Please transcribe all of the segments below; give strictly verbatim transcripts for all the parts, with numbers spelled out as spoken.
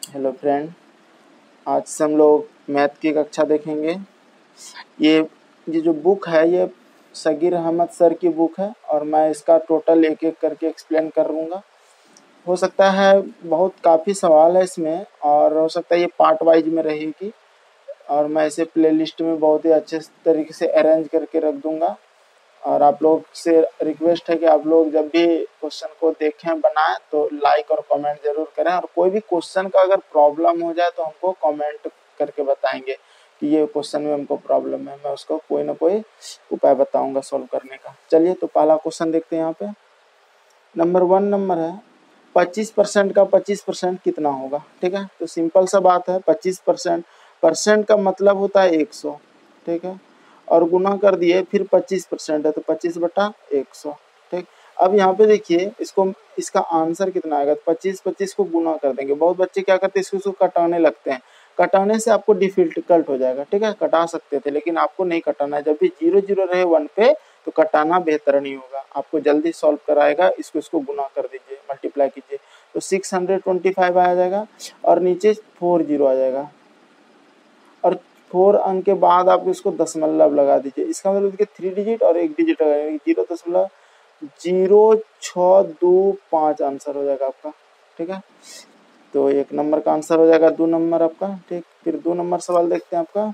Hello friend, आज से हम लोग मैथ की कक्षा देखेंगे। ये ये जो बुक है ये सगीर अहमद सर की बुक है और मैं इसका टोटल एक एक करके एक्सप्लेन कर दूँगा। हो सकता है बहुत काफ़ी सवाल है इसमें और हो सकता है ये पार्ट वाइज में रहेगी और मैं इसे प्लेलिस्ट में बहुत ही अच्छे तरीके से अरेंज करके रख दूँगा। और आप लोग से रिक्वेस्ट है कि आप लोग जब भी क्वेश्चन को देखें बनाएं तो लाइक और कमेंट जरूर करें और कोई भी क्वेश्चन का अगर प्रॉब्लम हो जाए तो हमको कमेंट करके बताएंगे कि ये क्वेश्चन में हमको प्रॉब्लम है, मैं उसको कोई ना कोई उपाय बताऊंगा सॉल्व करने का। चलिए तो पहला क्वेश्चन देखते हैं। यहाँ पे नंबर वन नंबर है पच्चीस परसेंट का पच्चीस परसेंट कितना होगा। ठीक है, तो सिंपल सा बात है, पच्चीस परसेंट परसेंट का मतलब होता है एक सौ। ठीक है, और गुना कर दिए फिर पच्चीस परसेंट है तो पच्चीस बटा एक सौ। ठीक, अब यहाँ पे देखिए इसको इसका आंसर कितना आएगा। पच्चीस पच्चीस को गुना कर देंगे। बहुत बच्चे क्या करते हैं इसको इसको कटाने लगते हैं। कटाने से आपको डिफिकल्ट हो जाएगा। ठीक है, कटा सकते थे लेकिन आपको नहीं कटाना है। जब भी जीरो जीरो रहे वन पे तो कटाना बेहतर नहीं होगा, आपको जल्दी सॉल्व कराएगा। इसको इसको गुना कर दीजिए, मल्टीप्लाई कीजिए तो सिक्स हंड्रेड ट्वेंटी फाइव आ जाएगा और नीचे फोर जीरो आ जाएगा और फोर अंक के बाद आप इसको दशमलव लगा दीजिए। इसका मतलब देखिए थ्री डिजिट और एक डिजिट लगाएंगे, जीरो दशमलव जीरो छ दो पाँच आंसर हो जाएगा आपका। ठीक है, तो एक नंबर का आंसर हो जाएगा दो नंबर आपका। ठीक, फिर दो नंबर सवाल देखते हैं। आपका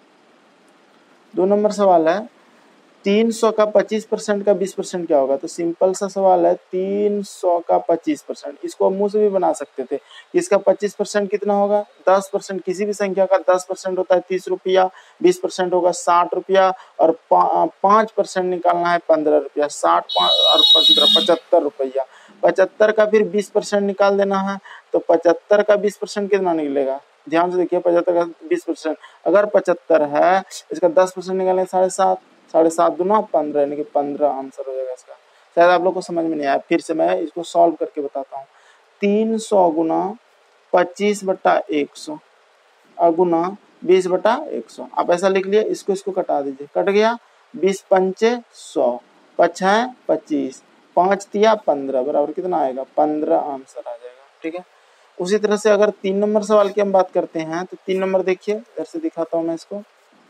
दो नंबर सवाल है तीन सौ का पच्चीस परसेंट का बीस परसेंट क्या होगा। तो सिंपल सा सवाल है, तीन सौ का पच्चीस परसेंट, इसको मुंह से भी बना सकते थे कि इसका पच्चीस परसेंट कितना होगा। दस परसेंट, किसी भी संख्या का दस परसेंट होता है तीस रुपया, बीस परसेंट होगा साठ रुपया और पाँच परसेंट निकालना है पंद्रह रुपया। साठ और पंद्रह पचहत्तर रुपया। पचहत्तर का फिर बीस परसेंट निकाल देना है तो पचहत्तर का बीस परसेंट कितना निकलेगा। ध्यान से देखिए, पचहत्तर का बीस परसेंट, अगर पचहत्तर है इसका दस परसेंट निकालेंगे साढ़े सात, साढ़े सात दूना पंद्रह, यानी कि पंद्रह आंसर हो जाएगा इसका। शायद आप लोग को समझ में नहीं आया, फिर से मैं इसको सॉल्व करके बताता हूँ। तीन सौ गुना पच्चीस बटा एक सौ गुना बीस बटा एक सौ, आप ऐसा लिख लिए। इसको इसको कटा दीजिए, कट गया। बीस पंचे सौ, पच है पच्चीस, पाँच तिया पंद्रह, बराबर कितना आएगा पंद्रह आंसर आ जाएगा। ठीक है, उसी तरह से अगर तीन नंबर सवाल की हम बात करते हैं तो तीन नंबर देखिए, इधर से दिखाता हूँ मैं इसको।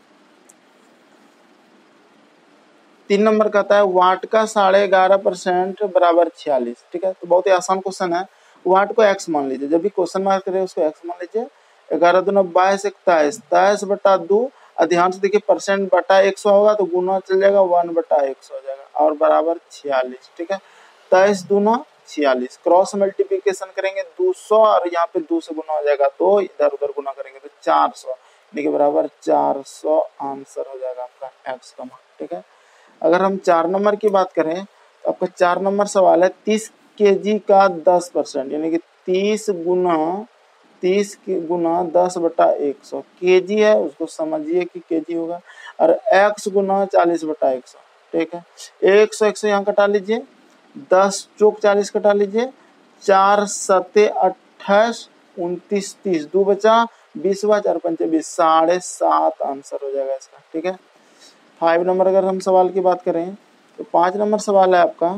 तीन नंबर कहता है वाट का साढ़े ग्यारह परसेंट बराबर छियालीस। ठीक है, तो बहुत ही आसान क्वेश्चन है। वाट को एक्स मान लीजिए, जब भी क्वेश्चन मार्क करें उसको एक्स मान लीजिए। ग्यारह दूना बाईस, इकतालीस, तेईस बटा दो। ध्यान से देखिए परसेंट बटा एक सौ होगा तो गुना चल जाएगा, वन बटा एक सौ हो जाएगा और बराबर छियालीस। ठीक है, तेईस दूना छियालीस, क्रॉस मल्टीप्लीकेशन करेंगे दो सौ और यहाँ पे दो से गुना हो जाएगा तो इधर उधर गुना करेंगे तो चार सौ, देखिए बराबर चार सौ आंसर हो जाएगा आपका एक्स का मान। ठीक है, अगर हम चार नंबर की बात करें तो आपका चार नंबर सवाल है तीस केजी का दस परसेंट, यानी कि तीस गुना तीस गुना दस बटा एक सौ। केजी है उसको समझिए कि केजी होगा और एक्स गुना चालीस बटा एक सौ। ठीक है, एक सौ एक सौ यहाँ कटा लीजिए, दस चौक चालीस कटा लीजिए, चार सत्ते अट्ठाईस, उनतीस तीस, दो बचा बीस हुआ, चार पंचे बीस, साढ़े सात आंसर हो जाएगा इसका। ठीक है, फाइव नंबर अगर हम सवाल की बात करें तो पांच नंबर सवाल है आपका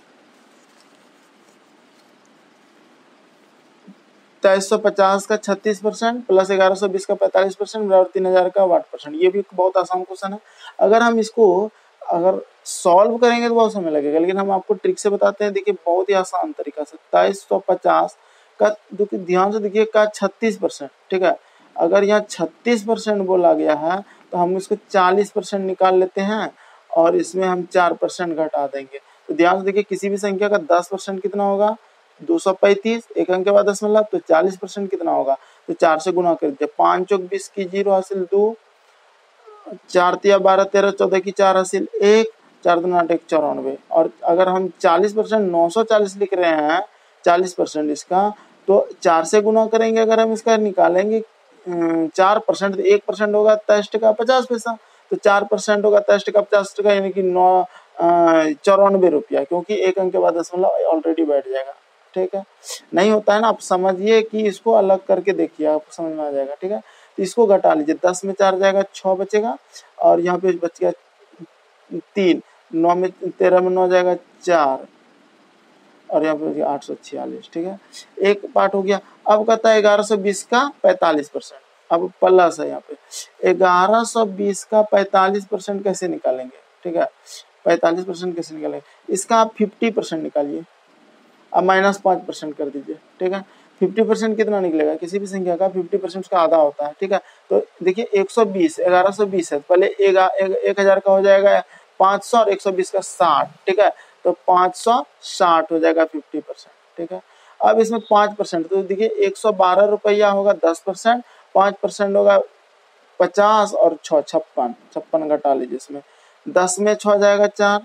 तेईस सौ पचास का छत्तीस परसेंट प्लस ग्यारह सौ बीस का पैंतालीस परसेंट बराबर तीन हजार का वाट परसेंट। ये भी बहुत आसान क्वेश्चन है। अगर हम इसको अगर सॉल्व करेंगे तो बहुत समय लगेगा, लेकिन हम आपको ट्रिक से बताते हैं। देखिए बहुत ही आसान तरीका से, तेईस सौ पचास का ध्यान से देखिए का छत्तीस परसेंट। ठीक है, अगर यहाँ छत्तीस परसेंट बोला गया है तो हम इसको चालीस परसेंट निकाल लेते हैं और इसमें हम चार परसेंट घटा देंगे। तो ध्यान से देखिए किसी भी संख्या का दस परसेंट कितना होगा, दो सौ पैंतीस, एक अंक के बाद दशमलव, तो चालीस परसेंट कितना होगा तो चार से गुना कर दीजिए। पाँच चौक बीस की जीरो हासिल दो, चार तिया बारह, तेरह चौदह की चार हासिल एक, चार दूना आठ, एक चौरानवे। और अगर हम चालीस परसेंट नौ सौ चालीस लिख रहे हैं, चालीस परसेंट इसका, तो चार से गुना करेंगे। अगर हम इसका निकालेंगे चार परसेंट, तो एक परसेंट होगा तेईस टका पचास पैसा, तो चार परसेंट होगा तेईस टका पचास टका, यानी कि नौ चौरानवे रुपया, क्योंकि एक अंक के बाद दशमलव ऑलरेडी बैठ जाएगा। ठीक है, नहीं होता है ना, आप समझिए कि इसको अलग करके देखिए, आपको समझ में आ जाएगा। ठीक है, तो इसको घटा लीजिए, दस में चार जाएगा छः बचेगा और यहाँ पे बच गया तीन, नौ में तेरह में नौ जाएगा चार और यहाँ पे आठ सौ छियालीस। ठीक है, एक पार्ट हो गया। अब कहता है ग्यारह सौ बीस का पैंतालीस परसेंट, अब प्लस है यहाँ पे ग्यारह सौ बीस का पैंतालीस परसेंट कैसे निकालेंगे, ठीक है, पैंतालीस परसेंट कैसे निकालेंगे, इसका आप फिफ्टी परसेंट निकालिए, अब माइनस पाँच परसेंट कर दीजिए, ठीक है। फिफ्टी परसेंट कितना निकलेगा, किसी भी संख्या का फिफ्टी परसेंट उसका आधा होता है, ठीक है। तो देखिए एक सौ बीस ग्यारह सौ बीस है, पहले एक एक हजार का हो जाएगा पाँच सौ और एक सौ बीस का साठ, ठीक है, तो पाँच सौ साठ हो जाएगा फिफ्टी परसेंट, ठीक है। अब इसमें पाँच परसेंट, तो देखिए एक सौ बारह रुपया होगा दस परसेंट, पाँच परसेंट होगा पचास और छः छप्पन, छप्पन घटा लीजिए इसमें, दस में छः जाएगा चार,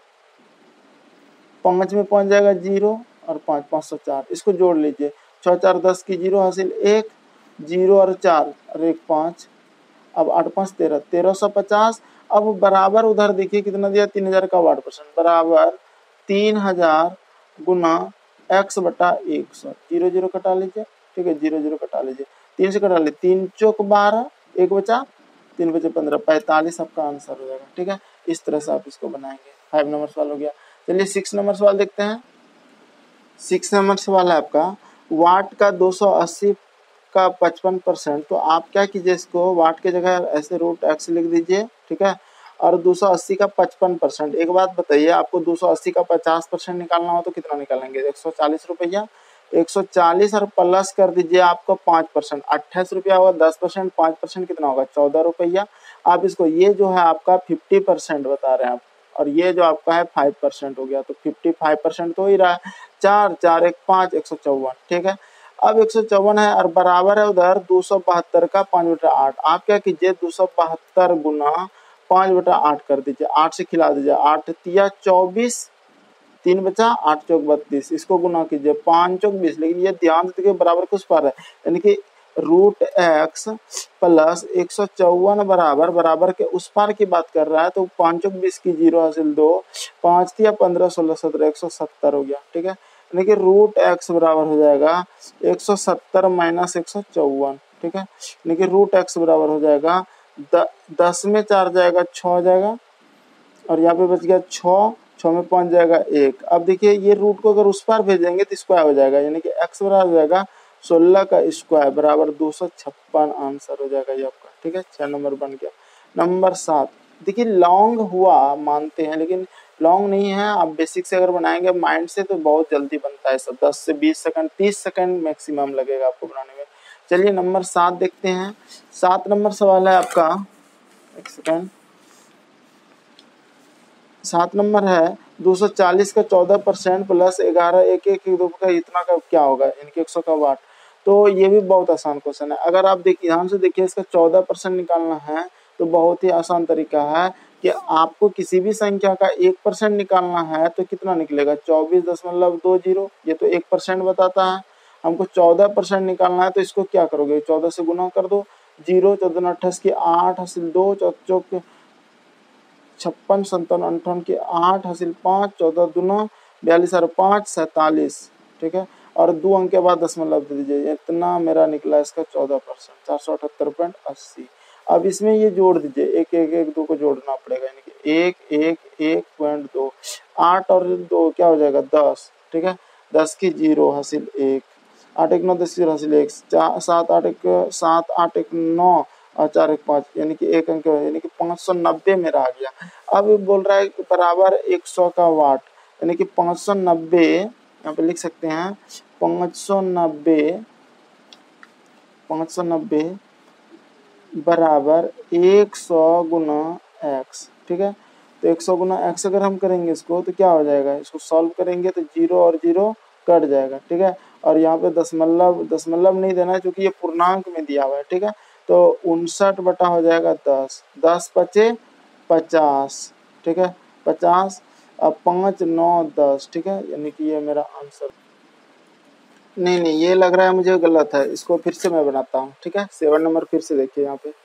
पाँच में पाँच जाएगा जीरो और पाँच पाँच सौ चार, इसको जोड़ लीजिए, छः चार दस की जीरो हासिल एक, जीरो और चार और एक पाँच, अब आठ पाँच तेरह, तेरह सौ पचास। अब बराबर उधर देखिए कितना दिया, तीन हजार का वाट परसेंट बराबर तीन हजार गुना एक्स बटा एक सौ, जीरो जीरो कटा लीजिए, ठीक है, जीरो जीरो कटा लीजिए, तीन से कटा लीजिए, तीन चौक बारह, एक बचा तीन बचे पंद्रह, पैंतालीस आपका आंसर हो जाएगा, ठीक है। इस तरह से आप इसको बनाएंगे। फाइव नंबर सवाल हो गया। चलिए सिक्स नंबर सवाल देखते हैं। सिक्स नंबर सवाल है आपका, वाट का दो सौ अस्सी का पचपन परसेंट, तो आप क्या कीजिए, इसको वाट के जगह ऐसे रूट एक्स लिख दीजिए, ठीक है, और दो सौ अस्सी का पचपन परसेंट। एक बात बताइए, आपको दो सौ अस्सी का पचास परसेंट निकालना हो तो कितना निकालेंगे, एक सौ चालीस रुपया, एक सौ चालीस और प्लस कर दीजिए आपको पाँच परसेंट, अट्ठाईस रुपया होगा, दस परसेंट पाँच परसेंट कितना होगा, चौदह रुपया। आप इसको, ये जो है आपका फिफ्टी परसेंट बता रहे हैं आप, और ये जो आपका है फाइव परसेंट हो गया, तो फिफ्टी फाइव परसेंट तो ही रहा है, चार चार एक पाँच, एक सौ चौवन, ठीक है। अब एक सौ चौवन है और बराबर है उधर दो सौ बहत्तर का पाँच बटा आठ। आप क्या कीजिए, दो सौ बहत्तर गुना पाँच बटा आठ कर दीजिए, आठ से खिला दीजिए, आठ तिया चौबीस, तीन बचा आठ चौक बत्तीस, इसको गुना कीजिए, पाँच चौक बीस, लेकिन ये ध्यान से देखिए बराबर कुछ पर है, यानी कि रूट एक्स प्लस एक सौ चौवन बराबर बराबर के उस पार की बात कर रहा है, तो पाँच चौक बीस की जीरो हासिल दो, पाँच तिया पंद्रह सोलह सत्रह, एक सौ सत्तर हो गया, ठीक है। यानी कि रूट एक्स बराबर हो जाएगा एक सौ सत्तर माइनस एक सौ चौवन, ठीक है, यानी कि रूट एक्स बराबर हो जाएगा द, दस में चार जाएगा छः हो जाएगा, और यहाँ पे बच गया छः, छः में पाँच जाएगा एक। अब देखिए ये रूट को अगर उस पार भेजेंगे तो स्क्वायर हो जाएगा, यानी कि एक्स बराबर हो जाएगा सोलह का स्क्वायर बराबर दो सौ छप्पन, आंसर हो जाएगा ये आपका, ठीक है। छह नंबर बन गया। नंबर सात, देखिए लॉन्ग हुआ मानते हैं, लेकिन लॉन्ग नहीं है, आप बेसिक से अगर बनाएंगे माइंड से तो बहुत जल्दी बनता है सब, दस से बीस सेकंड, तीस सेकंड मैक्सिमम लगेगा आपको बनाने में। चलिए नंबर सात देखते हैं। सात नंबर सवाल है आपका, एक सेकंड, सात नंबर है, दो सौ चालीस का चौदह परसेंट प्लस ग्यारह एक एक दो का इतना का क्या होगा, इनके एक सौ का वाट। तो ये भी बहुत आसान क्वेश्चन है, अगर आप देखिए ध्यान से देखिए, इसका चौदह परसेंट निकालना है तो बहुत ही आसान तरीका है कि आपको किसी भी संख्या का एक परसेंट निकालना है तो कितना निकलेगा, चौबीस दशमलव दो जीरो, ये तो एक परसेंट बताता है। हमको चौदह परसेंट निकालना है तो इसको क्या करोगे, चौदह से गुना कर दो, जीरो चौदह अट्ठाईस की आठ हासिल दो, चौक छप्पन संतावन अंठावन की आठ हासिल पाँच, चौदह दूना बयालीस और पाँच सैंतालीस, ठीक है, और दो अंक के बाद दशमलव दे दीजिए, इतना मेरा निकला इसका चौदह परसेंट, चार सौ अठहत्तर पॉइंट अस्सी। अब इसमें ये जोड़ दीजिए, एक एक एक दो को जोड़ना पड़ेगा, यानी कि एक एक एक पॉइंट दो, आठ और दो क्या हो जाएगा दस, ठीक है, दस की जीरो हासिल एक, आठ एक नौ दस जीरो हासिल एक, सात आठ एक सात आठ एक नौ और चार एक पाँच, यानी कि एक अंक, यानी कि पाँच सौ नब्बे मेरा आ गया। अब बोल रहा है बराबर एक सौ का वाट, यानी कि पाँच सौ नब्बे, यहाँ पे लिख सकते हैं पाँच सौ नब्बे, पाँच सौ नब्बे बराबर एक सौ गुना एक्स, ठीक है। तो एक सौ गुना एक्स अगर हम करेंगे इसको तो क्या हो जाएगा, इसको सॉल्व करेंगे तो जीरो और जीरो कट जाएगा, ठीक है, और यहाँ पे दशमलव दशमलव नहीं देना है क्योंकि ये पूर्णांक में दिया हुआ है, ठीक है। तो उनसठ बटा हो जाएगा दस, दस पचे पचास, ठीक है, पचास, अब पाँच नौ दस, ठीक है, यानी कि ये मेरा आंसर। नहीं नहीं ये लग रहा है मुझे गलत है, इसको फिर से मैं बनाता हूँ, ठीक है। सेवन नंबर फिर से देखिए, यहाँ पे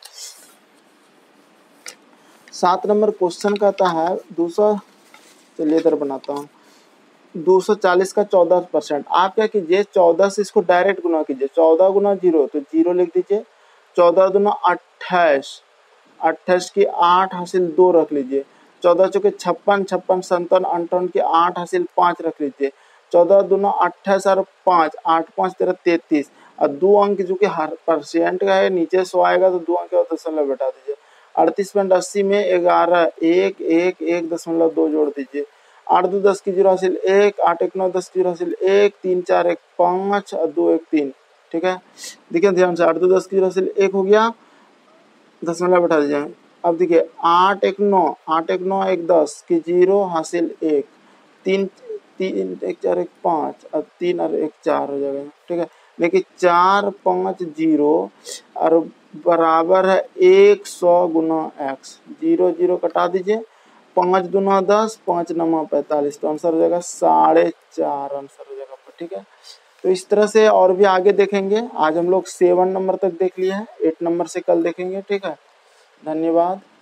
सात नंबर क्वेश्चन कहता है दो सौ, चलिए इधर बनाता हूँ, दो सौ चालीस का चौदह परसेंट। आप क्या कीजिए, चौदह से इसको डायरेक्ट गुना कीजिए, चौदह गुना जीरो तो जीरो लिख दीजिए, चौदह दुना अट्ठाईस, अट्ठाईस की आठ हासिल दो रख लीजिए, चौदह चौके छप्पन, छप्पन संतावन अंठावन की आठ हासिल पाँच रख लीजिए, चौदह दुना अट्ठाईस और पाँच, आठ पाँच तेरह तैंतीस, और दो अंक जो कि हर परसेंट का है, नीचे सौ आएगा तो दो अंक और दशमलव बैठा दीजिए। अड़तीस पॉइंट अस्सी में ग्यारह, एक एक एक दशमलव दो जोड़ दीजिए। आठ दो दस की जीरो हासिल एक, आठ एक नौ दस की जीरो हासिल एक, तीन चार एक पाँच और दो एक तीन। ठीक है, देखिए ध्यान से, आठ दो दस की जीरो हासिल एक हो गया, दशमलव बैठा दीजिए। अब देखिए आठ एक नौ, आठ एक नौ एक दस की जीरो हासिल एक, तीन तीन एक चार एक पाँच और तीन और एक चार हो जाएगा। ठीक है, देखिए चार पाँच जीरो और बराबर है एक सौ गुना एक्स, जीरो जीरो कटा दीजिए, पाँच दुना दस, पाँच नमा पैंतालीस, तो आंसर हो जाएगा साढ़े चार, आंसर हो जाएगा। ठीक है, तो इस तरह से और भी आगे देखेंगे। आज हम लोग सेवन नंबर तक देख लिए हैं, एट नंबर से कल देखेंगे। ठीक है, धन्यवाद।